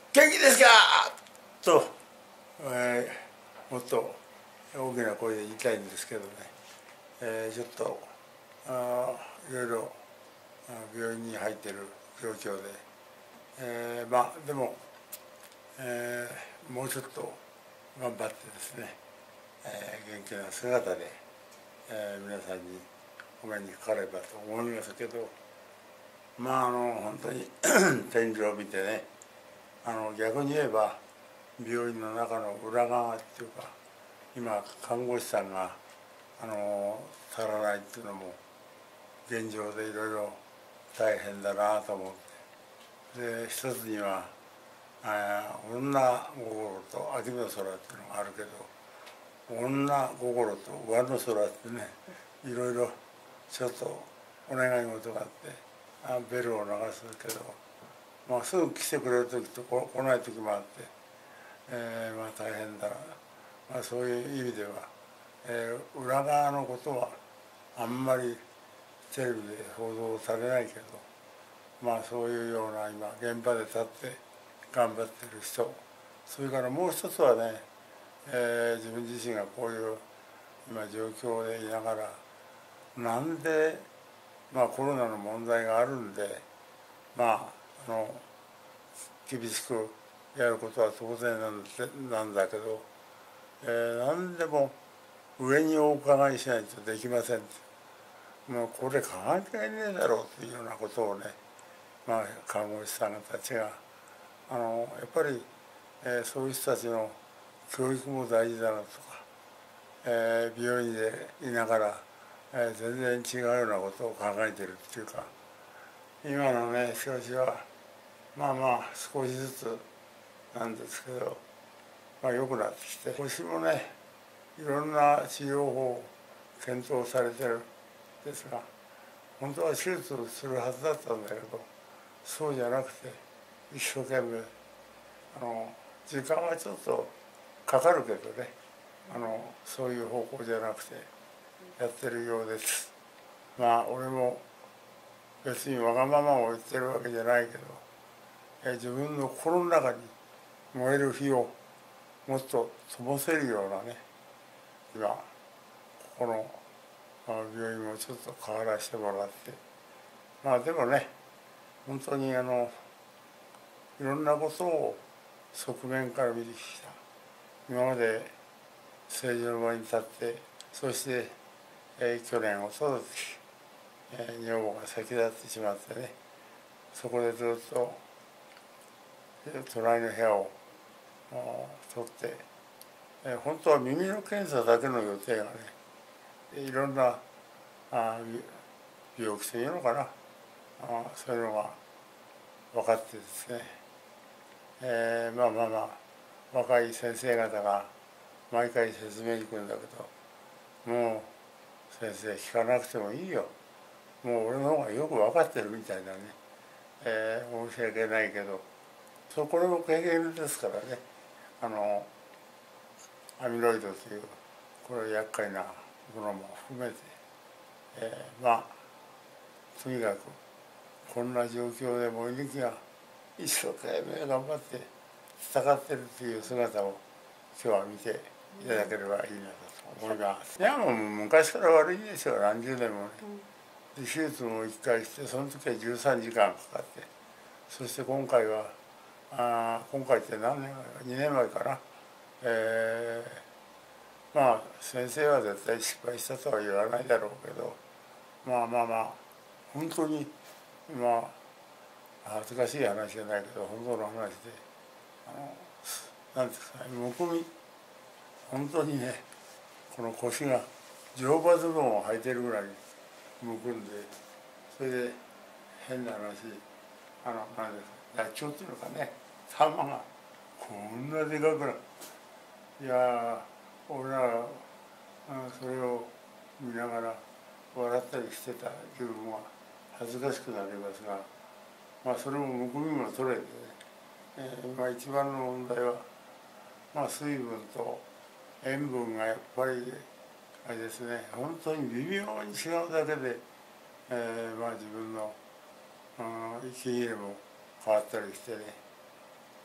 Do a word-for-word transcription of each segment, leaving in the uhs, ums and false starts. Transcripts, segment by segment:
元気ですかと、えー、もっと大きな声で言いたいんですけどね、えー、ちょっとあいろいろ病院に入っている状況で、えー、まあでも、えー、もうちょっと頑張ってですね、えー、元気な姿で、えー、皆さんにお目にかかればと思いますけど、まああの本当に天井を見てね、あの逆に言えば病院の中の裏側っていうか、今看護師さんがあの足らないっていうのも現状でいろいろ大変だなと思って、で一つには女心と秋の空っていうのがあるけど、女心と上の空ってね、いろいろちょっとお願い事があってベルを流すけど、まあ、すぐ来てくれる時と来ない時もあって、えー、まあ大変だな、まあ、そういう意味では、えー、裏側のことはあんまりテレビで報道されないけど、まあそういうような今現場で立って頑張ってる人、それからもう一つはね、えー、自分自身がこういう今状況でいながら、なんで、まあ、コロナの問題があるんで、まああの厳しくやることは当然なんでなんだけど、えー、何でも上にお伺いしないとできませんって、もうこれ関係ねえだろうっていうようなことをね、まあ、看護師さんたちがあのやっぱり、えー、そういう人たちの教育も大事だなとか、えー、病院でいながら、えー、全然違うようなことを考えてるっていうか、今のね少子はまあまあ少しずつなんですけど、まあ、良くなってきて、腰もねいろんな治療法を検討されてるんですが、本当は手術をするはずだったんだけど、そうじゃなくて一生懸命あの時間はちょっとかかるけどね、あのそういう方向じゃなくてやってるようです。まあ俺も別にわがままを言ってるわけじゃないけど、え自分の心の中に燃える火をもっと灯せるようなね、今ここの病院もちょっと変わらせてもらって、まあでもね本当にあのいろんなことを側面から見てきた。今まで政治の場に立って、そして、えー、去年おととし、えー、女房が先立ってしまってね、そこでずっと隣の部屋を取って、えー、本当は耳の検査だけの予定がね、いろんなあ病気というのかな、あそういうのが分かってですね、えー、まあまあまあ若い先生方が毎回説明に来るんだけど、もう先生聞かなくてもいいよ、もう俺の方がよく分かってるみたいなね、えー、申し訳ないけど、そうこれも経験ですからね、あのアミロイドというこれ厄介なものも含めて、えー、まあとにかくこんな状況で森力が一生懸命頑張って戦ってるという姿を今日は見ていただければいいなと思います。いやもう昔から悪いですよ、何十年もね。で手術も一回して、その時はじゅうさんじかんかかって、そして今回はあ今回って何年前かにねんまえかな、えー、まあ先生は絶対失敗したとは言わないだろうけど、まあまあまあ本当にまあ恥ずかしい話じゃないけど本当の話で、あのなんですかね、むくみ、本当にねこの腰が乗馬ズボンを履いてるぐらいむくんで、それで変な話、あのなんですか、脱腸っていうのかね、玉がこんなでかくなる。いや俺らそれを見ながら笑ったりしてた自分は恥ずかしくなりますが、まあそれもむくみも取れてね、えー、今一番の問題は、まあ、水分と塩分がやっぱりあれですね、本当に微妙に違うだけで、えー、まあ自分の、うん、息切れも変わったりしてね、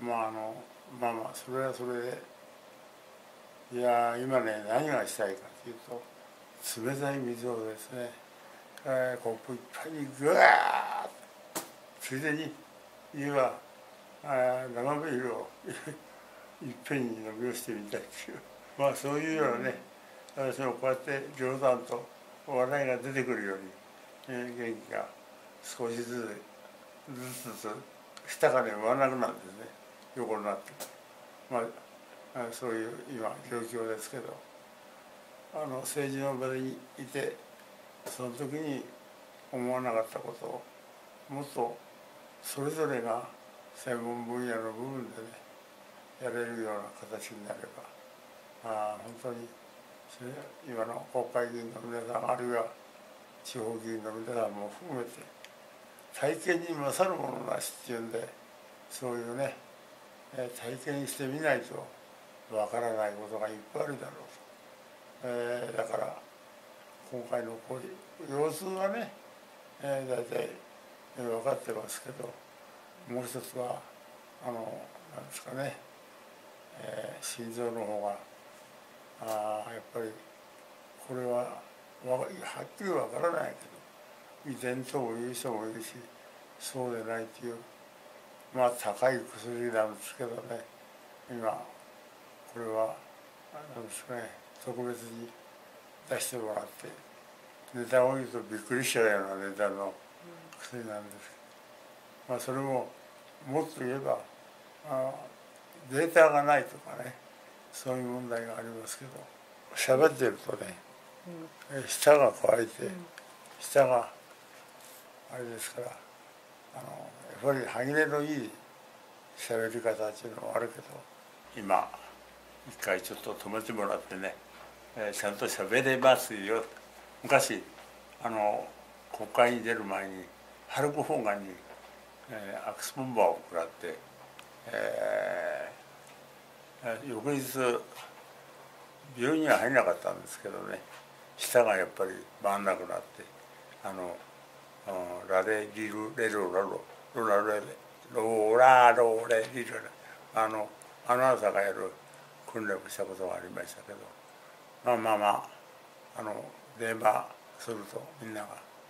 まああのまあまあそれはそれで、いや今ね何がしたいかというと、冷たい水をですね、えー、コップいっぱいにぐわーっと、ついでに家はあ生ビールをいっぺんに飲み干してみたいという、まあそういうようなね、私もこうやって冗談と笑いが出てくるように、えー、元気が少しずつずつずつ下がね上なくなるんですね、横になって、まあそういう今状況ですけど、あの政治の場にいてその時に思わなかったことをもっとそれぞれが専門分野の部分でねやれるような形になれば、あ本当に今の国会議員の皆さん、あるいは地方議員の皆さんも含めて体験に勝るものなしっていうんで、そういうね体験してみないとわからないことがいっぱいあるだろうと、えー、だから今回のこういう様子はね、えー、大体分かってますけど、もう一つはあのなんですかね、えー、心臓の方があやっぱりこれははっきりわからないけど、遺伝ともいう人もいるし、そうでないという、まあ高い薬なんですけどね、今これはなんですかね、特別に出してもらって、値段を言うとびっくりしちゃうような値段の薬なんですけど、まあそれももっと言えばあデータがないとかね、そういう問題がありますけど、喋ってるとね、うん、舌が乾いて、うん、舌があれですから、あのやっぱり歯切れのいい喋り方っていうのもあるけど、今一回ちょっと止めてもらってね、えー、ちゃんと喋れますよ。昔あの国会に出る前にハルク・ホーガンに、えー、アクスボンバーを食らって、えー、翌日病院には入れなかったんですけどね、舌がやっぱり回んなくなって、あのラレリルレロラロロラレロラロレリルレ、あのアナウンサーがやる訓練をしたことがありましたけど、まあまあまああの電話するとみんなが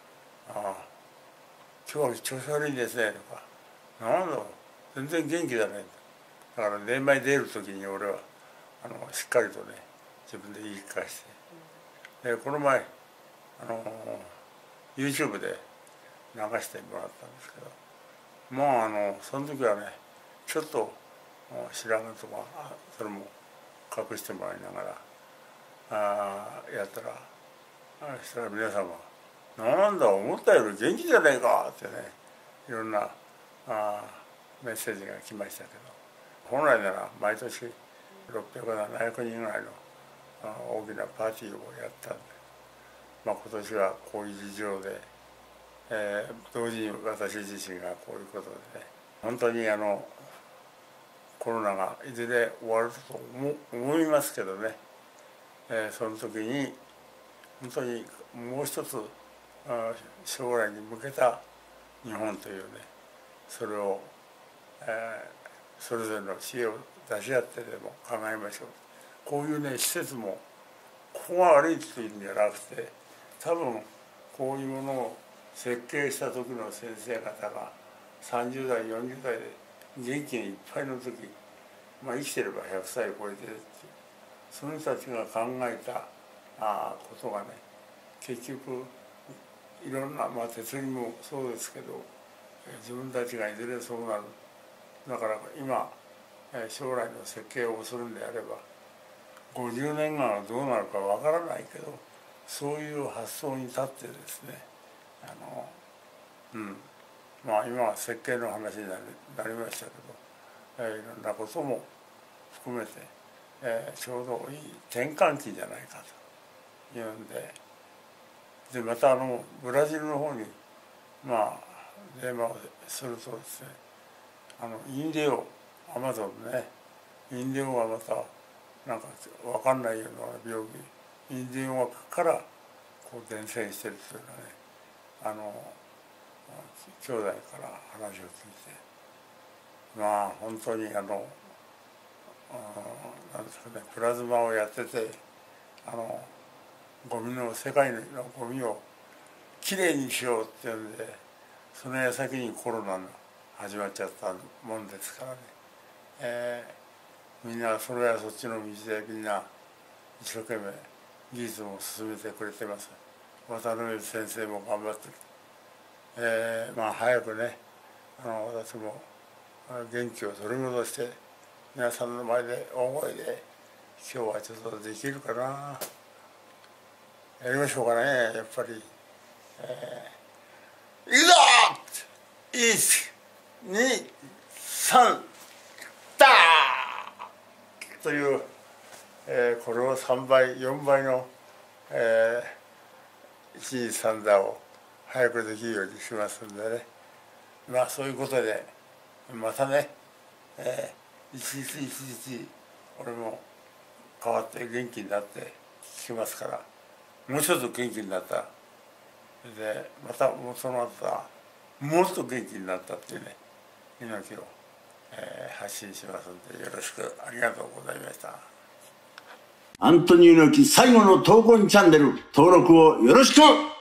「ああ今日は調子悪いですね」とか「なんだ全然元気だね」だから電話に出る時に俺はあのしっかりとね自分で言い聞かせて、でこの前あの YouTube で流してもらったんですけど、まああのその時はねちょっと白髪とかそれも隠してもらいながらあやったら、そしたら皆さんが「なんだ思ったより元気じゃないか」ってね、いろんなあメッセージが来ましたけど、本来なら毎年ろっぴゃくななひゃくにんぐらいの大きなパーティーをやったんで、まあ、今年はこういう事情で、えー、同時に私自身がこういうことでね、本当にあのコロナがいずれ終わると思いますけどね、えー、その時に本当にもう一つ将来に向けた日本というね、それを、えー、それぞれの知恵を出し合ってでも考えましょう。こういうね施設もここが悪いというんじゃなくて、多分こういうものを設計した時の先生方がさんじゅうだいよんじゅうだいで元気にいっぱいの時、まあ、生きてればひゃくさいを超えてるっていう、その人たちが考えたあことがね、結局いろんな、まあ、鉄にもそうですけど、自分たちがいずれそうなる。だから今将来の設計をするんであればごじゅうねんかんはどうなるかわからないけど、そういう発想に立ってですね、あのうんまあ今は設計の話になりましたけど、えー、いろんなことも含めて、えー、ちょうどいい転換期じゃないかというんで、でまたあのブラジルの方にまあ電話をするとですね、あのインディオアマゾンね、インディオがまたなんか分かんないような病気、インディオからこう伝染してるというのはね、あの兄弟から話を聞いて、 まあ本当にあのなんですかね、プラズマをやってて、あのゴミの世界のゴミをきれいにしようっていうんで、その矢先にコロナが始まっちゃったもんですからね、えー、みんなそれはそっちの道でみんな一生懸命技術も進めてくれてます。渡辺先生も頑張ってる、えー、まあ早くね、あの私も元気を取り戻して皆さんの前で大声で今日はちょっとできるかな、やりましょうかね、やっぱり。えー、いくぞいち、に、さん、ダーという、えー、これをさんばい、よんばいの、えー、いちにさん打を早くできるようにしますんでね。まあそういうことでまたね、えー、一日一日俺も変わって元気になって聞きますから、もうちょっと元気になった。でまたもうその後はもっと元気になったっていうね、猪木を、えー、発信しますのでよろしくありがとうございました。 アントニオ猪木最後の闘魂チャンネル登録をよろしく。